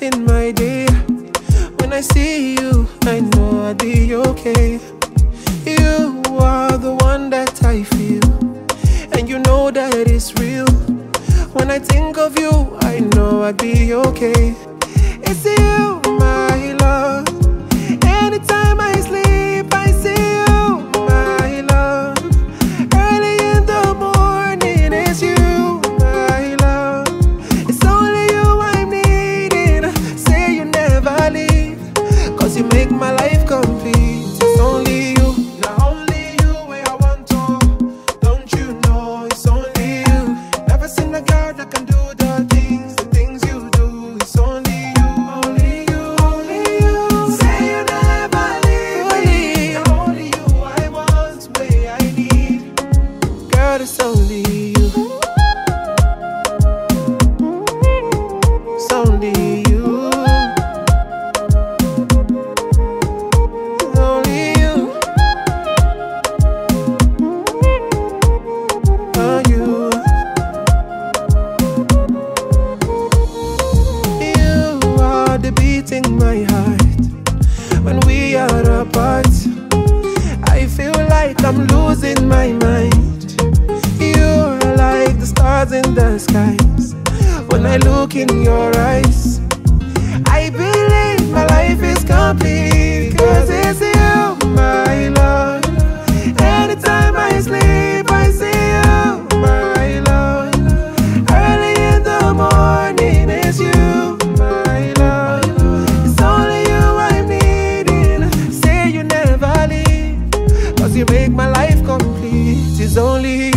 brighten my day. When I see you, I know I'll be okay. You are the one that I feel, and you know that it's real. When I think of you, I know I'll be okay. It's you, my love. Anytime I sleep, I see you, my love. Early in the morning, it's you, my love. It's only you I'm needing. Say you never leave, 'cause you make my life complete. It's only you, not only you where I want to. Don't you know it's only you? Never seen a girl that can do the things you do. It's only you, only you, only you. Say you never leave me. Not only you I want, where I need. Girl, it's only you. It's only you. It's only you. Oh, you. You are the beating my heart. When we are apart, I feel like I'm losing my mind. You're like the stars in the skies. When I look in your eyes, I believe my life is complete. 'Cause it's you, my love. Anytime I sleep, I see you, my love. Early in the morning, it's you, my love. It's only you I'm needing. Say you never leave, 'cause you make my life complete. It's only you.